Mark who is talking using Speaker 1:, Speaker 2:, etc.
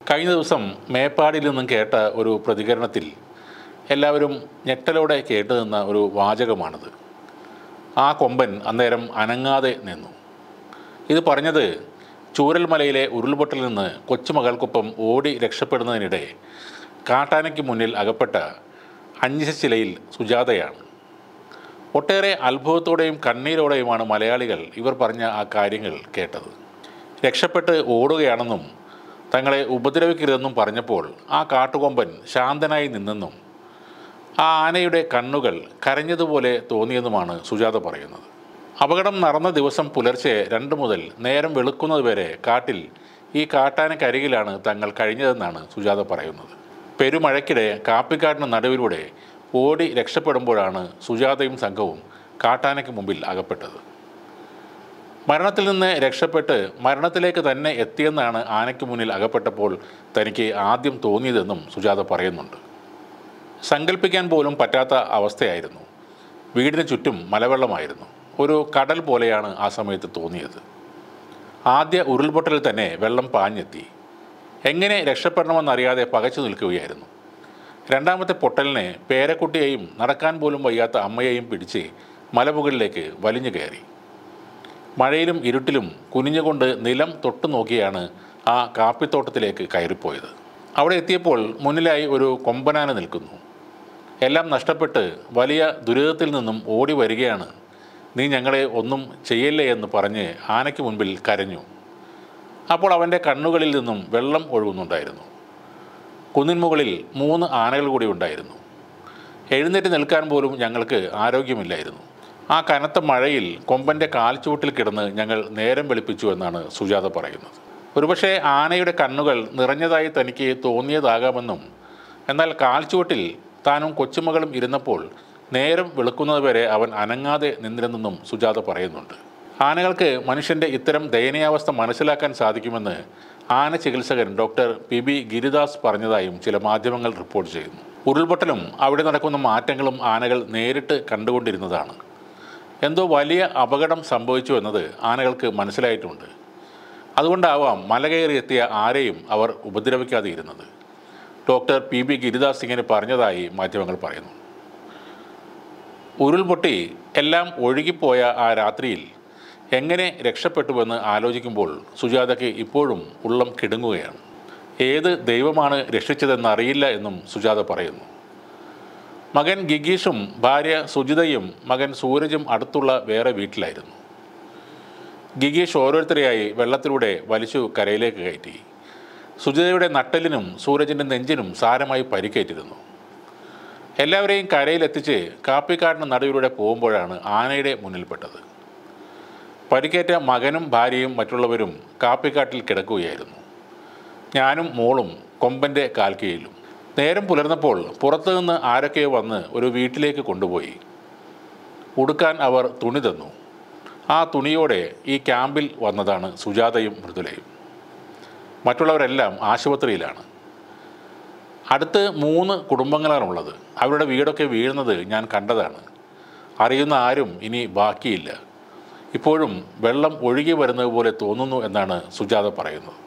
Speaker 1: കഴിഞ്ഞ ദിവസം മേപ്പാടിയിൽ നിന്നും കേട്ട ഒരു പ്രതികരണത്തിൽ എല്ലാവരും ഞെട്ടലോടെ കേട്ടു നിന്ന ഒരു വാചകമാണിത്. ആ കൊമ്പൻ അന്നേരം അനങ്ങാതെ നിന്നു. ഇത് പറഞ്ഞത് ചൂരൽമലയിലെ ഉരുൾപൊട്ടലിൽ നിന്ന് കൊച്ചുമകൾക്കൊപ്പം ഓടി രക്ഷപ്പെടുന്നതിനിടെ കാട്ടാനയ്ക്ക് മുന്നിൽ അകപ്പെട്ട അഞ്ചിശിലയിൽ സുജാതയാണ്. ഒട്ടേറെ അത്ഭുതത്തോടെയും കണ്ണീരോടെയുമാണ് മലയാളികൾ ഇവർ പറഞ്ഞ ആ കാര്യങ്ങൾ കേട്ടത്. രക്ഷപ്പെട്ട് ഓടുകയാണെന്നും തങ്ങളെ ഉപദ്രവിക്കരുതെന്നും പറഞ്ഞപ്പോൾ ആ കാട്ടുകൊമ്പൻ ശാന്തനായി നിന്നെന്നും ആ ആനയുടെ കണ്ണുകൾ കരഞ്ഞതുപോലെ തോന്നിയെന്നുമാണ് സുജാത പറയുന്നത്. അപകടം നടന്ന ദിവസം പുലർച്ചെ 2 മുതൽ നേരം വെളുക്കുന്നതുവരെ കാട്ടിൽ ഈ കാട്ടാനക്കരികിലാണ് തങ്ങൾ കഴിഞ്ഞതെന്നാണ് സുജാത പറയുന്നത്. പെരുമഴയ്ക്കിടെ കാപ്പിക്കാടിന് നടുവിലൂടെ ഓടി രക്ഷപ്പെടുമ്പോഴാണ് സുജാതയും സംഘവും കാട്ടാനയ്ക്ക് മുമ്പിൽ അകപ്പെട്ടത്. മരണത്തിൽ നിന്ന് രക്ഷപ്പെട്ട് മരണത്തിലേക്ക് തന്നെ എത്തിയെന്നാണ് ആനയ്ക്ക് മുന്നിൽ അകപ്പെട്ടപ്പോൾ തനിക്ക് ആദ്യം തോന്നിയതെന്നും സുജാത പറയുന്നുണ്ട്. സങ്കല്പിക്കാൻ പോലും പറ്റാത്ത അവസ്ഥയായിരുന്നു. വീടിന് ചുറ്റും മലവെള്ളമായിരുന്നു. ഒരു കടൽ പോലെയാണ് ആ സമയത്ത് തോന്നിയത്. ആദ്യ ഉരുൾപൊട്ടലിൽ തന്നെ വെള്ളം പാഞ്ഞെത്തി. എങ്ങനെ രക്ഷപ്പെടണമെന്നറിയാതെ പകച്ചു നിൽക്കുകയായിരുന്നു. രണ്ടാമത്തെ പൊട്ടലിനെ പേരക്കുട്ടിയെയും നടക്കാൻ പോലും വയ്യാത്ത അമ്മയെയും പിടിച്ച് മലമുകളിലേക്ക് വലിഞ്ഞു കയറി. മഴയിലും ഇരുട്ടിലും കുനിഞ്ഞുകൊണ്ട് നിലം തൊട്ടു നോക്കിയാണ് ആ കാപ്പിത്തോട്ടത്തിലേക്ക് കയറിപ്പോയത്. അവിടെ എത്തിയപ്പോൾ മുന്നിലായി ഒരു കൊമ്പനാന നിൽക്കുന്നു. എല്ലാം നഷ്ടപ്പെട്ട് വലിയ ദുരിതത്തിൽ നിന്നും ഓടി വരികയാണ്. നീ ഞങ്ങളെ ഒന്നും ചെയ്യല്ലേ എന്ന് പറഞ്ഞ് ആനയ്ക്ക് മുൻപിൽ കരഞ്ഞു. അപ്പോൾ അവൻ്റെ കണ്ണുകളിൽ നിന്നും വെള്ളം ഒഴുകുന്നുണ്ടായിരുന്നു. കുന്നിൻ മുകളിൽ 3 ആനകൾ കൂടി ഉണ്ടായിരുന്നു. എഴുന്നേറ്റ് നിൽക്കാൻ പോലും ഞങ്ങൾക്ക് ആരോഗ്യമില്ലായിരുന്നു. ആ കനത്ത മഴയിൽ കൊമ്പൻ്റെ കാൽച്ചുവട്ടിൽ കിടന്ന് ഞങ്ങൾ നേരം വെളുപ്പിച്ചു എന്നാണ് സുജാത പറയുന്നത്. ഒരുപക്ഷെ ആനയുടെ കണ്ണുകൾ നിറഞ്ഞതായി തനിക്ക് തോന്നിയതാകാമെന്നും എന്നാൽ കാൽച്ചുവട്ടിൽ താനും കൊച്ചുമകളും ഇരുന്നപ്പോൾ നേരം വെളുക്കുന്നതുവരെ അവൻ അനങ്ങാതെ നിന്നിരുന്നെന്നും സുജാത പറയുന്നുണ്ട്. ആനകൾക്ക് മനുഷ്യൻ്റെ ഇത്തരം ദയനീയാവസ്ഥ മനസ്സിലാക്കാൻ സാധിക്കുമെന്ന് ആന ചികിത്സകൻ ഡോക്ടർ PB ഗിരിദാസ് പറഞ്ഞതായും ചില മാധ്യമങ്ങൾ റിപ്പോർട്ട് ചെയ്യുന്നു. ഉരുൾപൊട്ടലും അവിടെ നടക്കുന്ന മാറ്റങ്ങളും ആനകൾ നേരിട്ട് കണ്ടുകൊണ്ടിരുന്നതാണ്. എന്തോ വലിയ അപകടം സംഭവിച്ചു എന്നത് ആനകൾക്ക് മനസ്സിലായിട്ടുണ്ട്. അതുകൊണ്ടാവാം മല കയറി എത്തിയ ആരെയും അവർ ഉപദ്രവിക്കാതെ ഇരുന്നത്. ഡോക്ടർ PB ഗിരിദാസ് ഇങ്ങനെ പറഞ്ഞതായി മാധ്യമങ്ങൾ പറയുന്നു. ഉരുൾപൊട്ടി എല്ലാം ഒഴുകിപ്പോയ ആ രാത്രിയിൽ എങ്ങനെ രക്ഷപ്പെട്ടുവെന്ന് ആലോചിക്കുമ്പോൾ സുജാതയ്ക്ക് ഇപ്പോഴും ഉള്ളം കിടുങ്ങുകയാണ്. ഏത് ദൈവമാണ് രക്ഷിച്ചതെന്നറിയില്ല എന്നും സുജാത പറയുന്നു. മകൻ ഗിഗീഷും ഭാര്യ സുജിതയും മകൻ സൂരജും അടുത്തുള്ള വേറെ വീട്ടിലായിരുന്നു. ഗിഗീഷ് ഓരോരുത്തരെയായി വെള്ളത്തിലൂടെ വലിച്ചു കരയിലേക്ക് കയറ്റി. സുജിതയുടെ നട്ടെല്ലിനും സൂരജിൻ്റെ നെഞ്ചിനും സാരമായി പരിക്കേറ്റിരുന്നു. എല്ലാവരെയും കരയിലെത്തിച്ച് കാപ്പിക്കാടിന് നടുവിലൂടെ പോകുമ്പോഴാണ് ആനയുടെ മുന്നിൽപ്പെട്ടത്. പരിക്കേറ്റ മകനും ഭാര്യയും മറ്റുള്ളവരും കാപ്പിക്കാട്ടിൽ കിടക്കുകയായിരുന്നു. ഞാനും മോളും കൊമ്പൻ്റെ കാൽക്കീഴിലും. നേരം പുലർന്നപ്പോൾ പുറത്തുനിന്ന് ആരൊക്കെയോ വന്ന് ഒരു വീട്ടിലേക്ക് കൊണ്ടുപോയി. ഉടുക്കാൻ അവർ തുണി തന്നു. ആ തുണിയോടെ ഈ ക്യാമ്പിൽ വന്നതാണ് സുജാതയും മൃദുലയും. മറ്റുള്ളവരെല്ലാം ആശുപത്രിയിലാണ്. അടുത്ത് 3 കുടുംബങ്ങളാണുള്ളത്. അവരുടെ വീടൊക്കെ വീഴുന്നത് ഞാൻ കണ്ടതാണ്. അറിയുന്ന ആരും ഇനി ബാക്കിയില്ല. ഇപ്പോഴും വെള്ളം ഒഴുകി വരുന്നത് പോലെ തോന്നുന്നു എന്നാണ് സുജാത പറയുന്നത്.